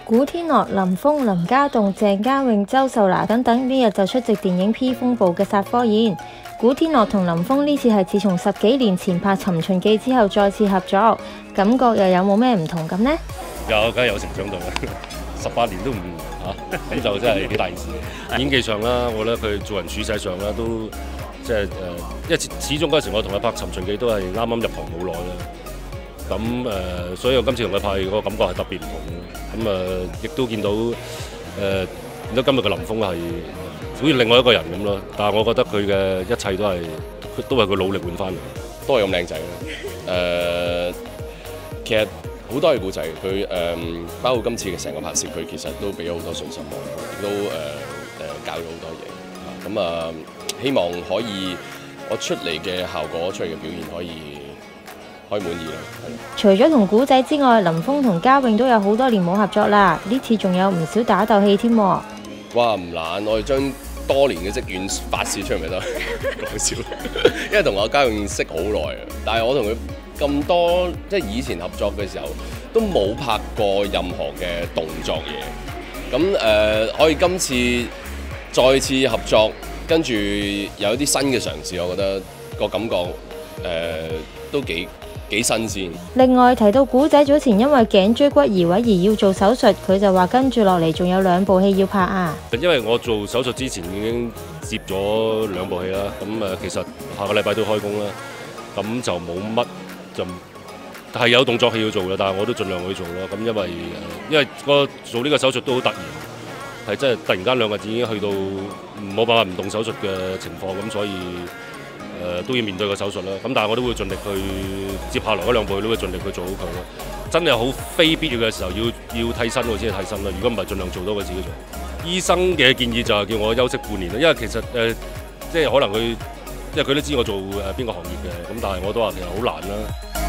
古天樂、林峰、林家棟、鄭嘉穎、周秀娜等等呢日就出席電影 P 風暴嘅殺科宴。古天樂同林峰呢次係自從10幾年前拍《尋秦記》之後再次合作，感覺又有冇咩唔同咁呢？ 有，梗係有成長到啦，18年都唔嚇，咁就真係幾大件事。演技上啦，我覺得佢做人處世上啦，都即係因為始終嗰陣時我同佢拍《尋秦記》都係啱啱入行冇耐啦。咁所以我今次同佢拍個感覺係特別唔同嘅。咁亦都見到見到今日嘅林峰係好似另外一個人咁咯。但係我覺得佢嘅一切都係佢努力換翻嚟， 都係咁靚仔啦。其實好多嘅故仔，佢包括今次嘅成個拍攝，佢其實都俾咗好多信心我，亦都教咗好多嘢。咁希望可以我出嚟嘅效果、出嚟嘅表現可以滿意啦。 除咗同古仔之外，林峰同嘉穎都有好多年冇合作啦。呢次仲有唔少打鬥戲添。哇！ 唔懶，我哋將多年嘅積怨發泄出嚟咪得，講笑。因為同阿嘉穎識好耐啊，但係我同佢咁多即係以前合作嘅時候，都冇拍過任何嘅動作嘢。咁可以今次再次合作，跟住有一啲新嘅嘗試，我覺得個感覺都幾新鮮。 另外提到古仔早前因為頸椎骨移位而要做手術，佢就話跟住落嚟仲有2部戲要拍啊。 因為我做手術之前已經接咗2部戲啦，咁其實下個禮拜都開工啦，咁就冇乜就係有動作戲要做嘅，但係我都盡量去做咯。咁因為我做呢個手術都好突然，係真係突然間2日已經去到冇辦法唔動手術嘅情況，咁所以都要面對個手術啦。咁但係我都會盡力去接下來嗰2部戲都會盡力去做好佢咯。真係好非必要嘅時候要替身我先係替身啦。如果唔係盡量做到佢自己做。醫生嘅建議就係叫我休息半年啦，因為其實即係可能因為佢都知我做邊個行業嘅，咁但係我都話其實好難啦。